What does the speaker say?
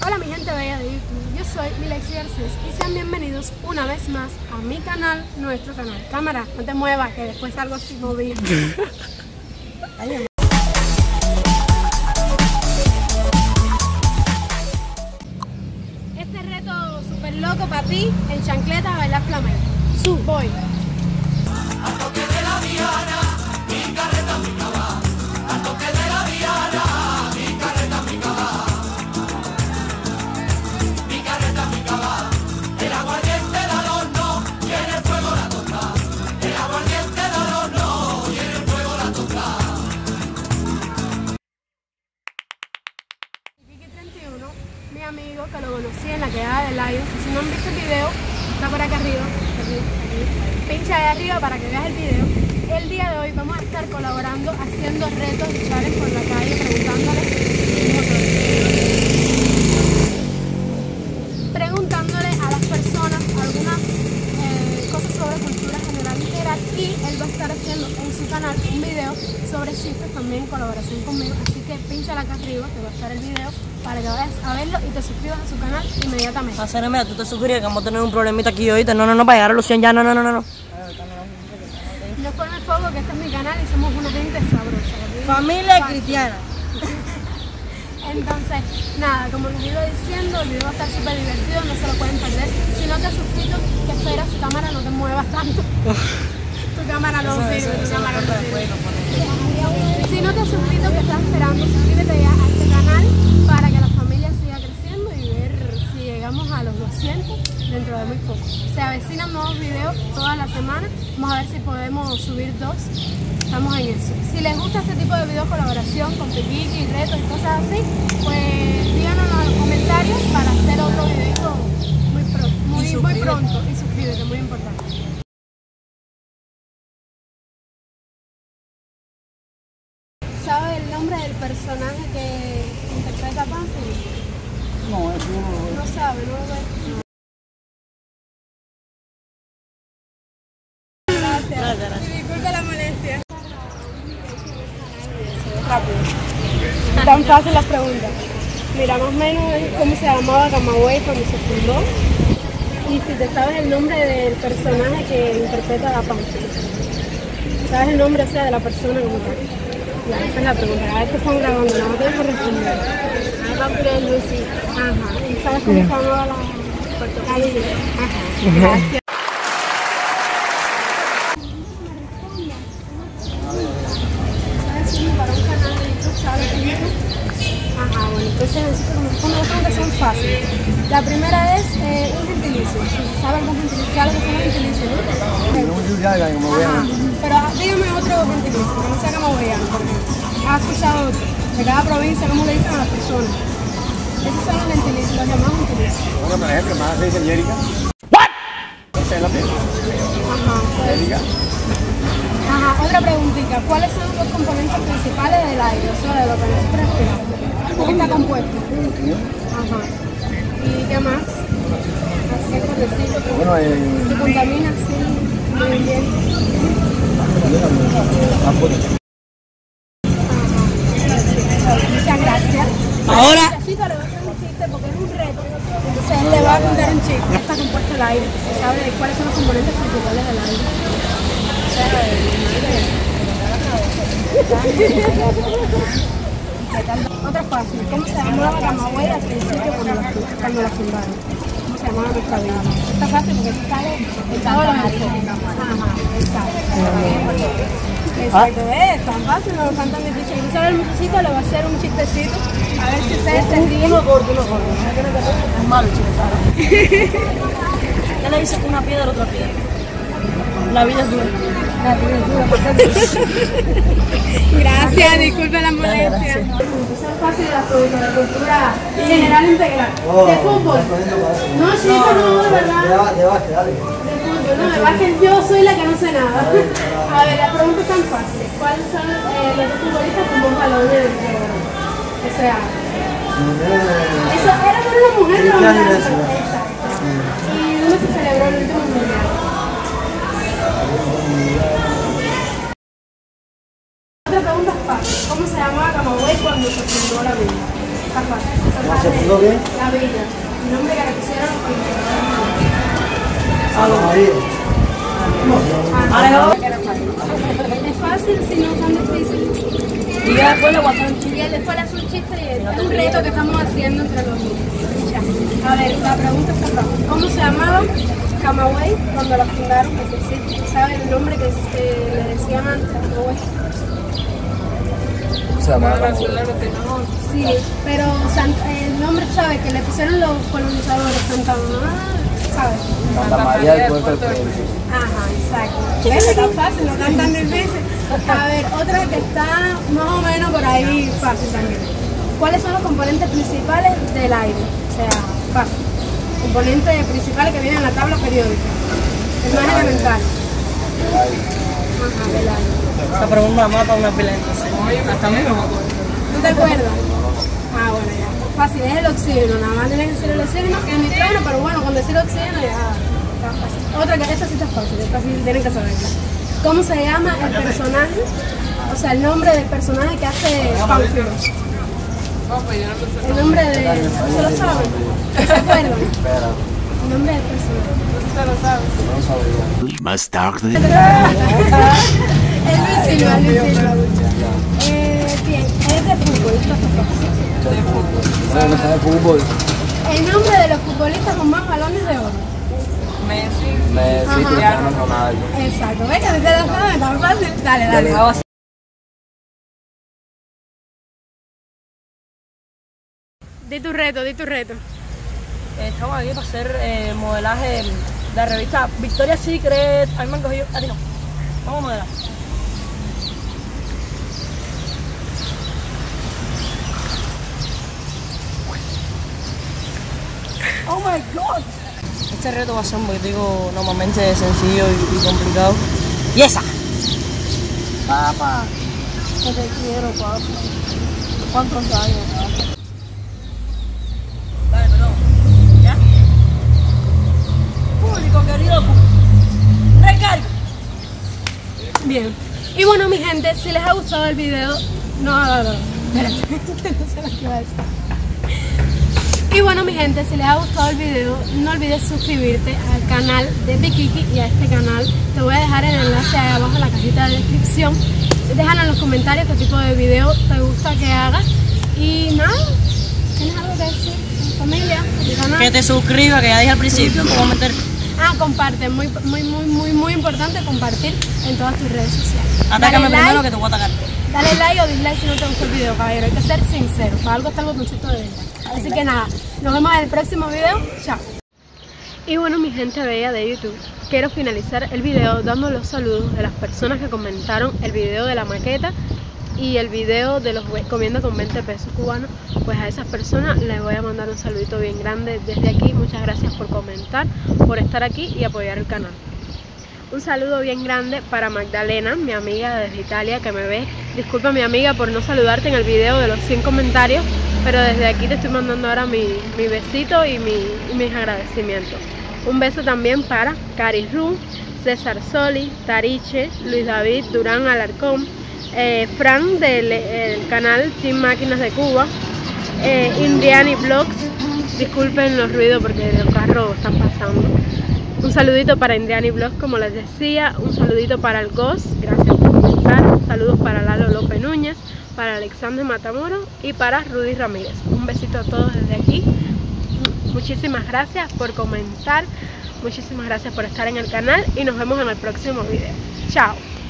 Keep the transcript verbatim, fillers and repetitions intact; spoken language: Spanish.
Hola mi gente bella de YouTube, yo soy Milexi Garcés y sean bienvenidos una vez más a mi canal, nuestro canal. Cámara, no te muevas que después salgo así movido. Este reto súper loco para ti, en chancleta a bailar flamenco. Sub, voy. Al toque de la diana, mi carreta, mi cabal. Al toque de la diana, mi carreta, mi cabal. Mi carreta, mi cabal. El aguardiente del horno y en el fuego la tostada. El aguardiente del horno y en el fuego la tostada. Kiki treinta y uno, mi amigo que lo conocí en la quedada de Lion. Si no han visto el video, está por acá arriba. Aquí, aquí. Pincha ahí arriba para que veas el video. El día de hoy vamos a estar colaborando haciendo retos y challenges por la calle, preguntándole preguntándole a las personas algunas eh, cosas sobre cultura general integral, y él va a estar haciendo en su canal un video sobre chistes también en colaboración conmigo, así que pínchala acá arriba que va a estar el video para que vayas a verlo y te suscribas a su canal inmediatamente. Hacer, mira, tú te suscribes que vamos a tener un problemita aquí ahorita. No, no, no, para llegar a los cien ya, no, no, no, no. No forme el foco que este es mi canal y somos una gente sabrosa. ¿Sí? Familia cristiana. Entonces, nada, como les iba diciendo, el video va a estar súper divertido, no se lo pueden perder. Si no te has suscrito, ¿qué esperas? Cámara, no te muevas tanto. Tu cámara no sirve, tu cámara no sirve. Si no te has suscrito, ¿qué estás esperando? Suscríbete ya a este canal para que la familia siga creciendo y ver si llegamos a los doscientos dentro de muy poco. Se avecinan nuevos videos toda la semana. Vamos a ver si podemos subir dos. Estamos en eso. Si les gusta este tipo de video colaboración con piquiqui, retos y cosas así, pues díganos en los comentarios para hacer otro video muy, pro, muy, muy pronto. Y suscríbete, muy importante. ¿Sabe el nombre del personaje que interpreta a Pánfilo? No, eso no lo veo. No sabe, no lo ve. Gracias. Gracias, gracias. Disculpe la molestia. Rápido. Tan fácil las preguntas. Mira, más o menos cómo se llamaba Camagüey cuando se fundó. Y si te sabes el nombre del personaje que interpreta a Pánfilo. ¿Sabes el nombre, o sea, de la persona como tal? Ya, esa es la pregunta. A ver, te están grabando, no te dejo responder. Pánfilo es Lucy. Ajá. ¿Y sabes cómo se llamaba la calle? Ajá. Gracias. Para un canal de YouTube, ¿sabes? Ajá, bueno, entonces necesito como unas preguntas son fáciles. La primera es eh, un gentilicio. Si se sabe algún gentilicio, ¿sabes lo que son los gentilicios, no? Ajá, pero dígame otro gentilicio, que no sea camagüeyano, por ejemplo. ¿Has escuchado otro? De cada provincia, ¿cómo le dicen a las personas? Esos son los gentilicios, los llamados gentilicios. Bueno, por ejemplo, más se dice Jérica. ¿What? Esa es la primera. Ajá, pues. Jérica. Ajá, otra preguntita. ¿Cuáles son los componentes principales del aire? O sea, de lo que nosotros respiramos. ¿Cómo está compuesto? Ajá. ¿Y qué más? Así por decirlo. Bueno, eh, ¿Se contamina? Sí. Muy bien. Ajá. Muchas gracias. Ahora. La chica le va a hacer un chiste porque es un reto. Entonces él le va a contar un chiste. ¿Cómo está compuesto el aire? ¿Sabe cuáles son los componentes principales del aire? Otra fácil, ¿cómo se llamaba Camagüey al principio cuando la, cuando la fundaron? ¿Cómo se llamaba nuestra vida? Está fácil porque tú sale en todos los enfoques. Ajá, exacto. Exacto, es tan fácil, no es tan difícil. Y ahora el muchachito le va a hacer un chistecito, a ver si ustedes se ríen. Uno corto, uno corto. Es malo el chiste, ¿sabes? ¿Qué le dice una piedra a otra piedra? La vida es dura. La vida es dura, Gracias, disculpe la molestia. Son fáciles las preguntas de cultura general integral. De fútbol. No, chico, no, de verdad. de básquet, dale. De fútbol, no, de básquet yo soy la que no sé nada. A ver, la pregunta es tan fácil. ¿Cuáles son eh, los futbolistas con más balones de oro? O sea, eso era por una mujer, no una mujer. Exacto. ¿Y dónde se celebró el último mundial? Otra pregunta fácil. ¿Cómo se llamaba Camagüey cuando se fundó la villa? Está fácil. ¿Cómo se fundó bien? La vida. El nombre que le pusieron A los maridos. Ah, es fácil, si no tan difícil. Y ya después le voy a hacer un Y chiste. él después le hace un chiste y es un reto que estamos haciendo entre los dos. Ya. A ver, la pregunta es acá. ¿Cómo se llamaba Camagüey cuando la fundaron? Porque sí, ¿sabes el nombre que eh, le decían antes a Camagüey? O sea, para Sí, pero San- el nombre, ¿sabes? Que le pusieron los colonizadores, Santa ¿sabes? Santa María del Puerto del Príncipe. Ajá, exacto. ¿Ves? Es tan fácil, no tan tan difícil. A ver, otra que está más o menos por ahí fácil también. ¿Cuáles son los componentes principales del aire? O sea, fácil. Componentes principales que vienen en la tabla periódica. El más elemental. Ajá, del aire. Esa pregunta mata una pila de entonces. Hasta a mí me mató. ¿No te acuerdas? Ah, bueno, ya. Fácil, es el oxígeno. Nada más tienes que decir el oxígeno y el nitrógeno, pero bueno, con decir oxígeno ya está fácil. Otra que esta sí está fácil, esta sí tienen que saberla. ¿Cómo se llama el personaje? O sea, el nombre del personaje que hace Pánfilo. El nombre de... ¿Se lo saben? ¿Se acuerdan? Espera, El nombre del personaje. no lo sabía. We must target. Es Luis Silva, Luis Silva. Eh, bien, es de fútbol, esto está fácil. De fútbol. Bueno, no sabe fútbol. El nombre de los futbolistas con más balones de oro. Messi. Messi, Ajá. Cristiano Ronaldo. Exacto, ¿ves que te lo sabes? Tan fácil. Dale, dale. Dale. Di tu reto, di tu reto. Eh, Estamos aquí para hacer eh, modelaje de la revista Victoria's Secret. A mí me han cogido, a ti no. Vamos a modelar. Oh my god. Este reto va a ser un poquitico normalmente sencillo y, y complicado. ¡Y esa! Papá, que te quiero, papá. ¿Cuántos años, papá? Dale, perdón. ¿Ya? Público querido, recarga. Bien. Y bueno, mi gente, si les ha gustado el video... No, no, no. Espérate, que no sé lo que iba a decir. Y bueno, mi gente, si les ha gustado el video, no olvides suscribirte al canal de Bikiki y a este canal. Te voy a dejar el enlace ahí abajo en la cajita de descripción. Déjanos en los comentarios qué tipo de video te gusta que haga. Y nada, ¿tienes algo que decir? Familia, mi canal. Que te suscribas, que ya dije al principio, te voy a meter. Ah, comparte, muy, muy, muy, muy, muy importante compartir en todas tus redes sociales. Atácame Dale primero like, que te voy a atacar. Dale like o dislike si no te gustó el video, caballero. Hay que ser sincero, para algo está el botoncito de like. Así que nada, nos vemos en el próximo video. Chao. Y bueno, mi gente bella de YouTube, quiero finalizar el video dando los saludos de las personas que comentaron el video de la maqueta y el video de los comiendo con veinte pesos cubanos. Pues a esas personas les voy a mandar un saludito bien grande desde aquí. Muchas gracias por comentar, por estar aquí y apoyar el canal. Un saludo bien grande para Magdalena, mi amiga desde Italia que me ve. Disculpa, mi amiga, por no saludarte en el video de los cien comentarios, pero desde aquí te estoy mandando ahora mi, mi besito y, mi, y mis agradecimientos. Un beso también para Caris Ru, César Soli, Tariche, Luis David Durán Alarcón, eh, Fran del el canal Team Máquinas de Cuba, eh, Indiani Vlogs. Disculpen los ruidos porque los carros están pasando. Un saludito para Indiani Vlogs, como les decía. Un saludito para el Ghost, gracias por comentar. Saludos para Lalo López Núñez, para Alexander Matamoros y para Rudy Ramírez. Un besito a todos desde aquí. Muchísimas gracias por comentar. Muchísimas gracias por estar en el canal y nos vemos en el próximo video. Chao.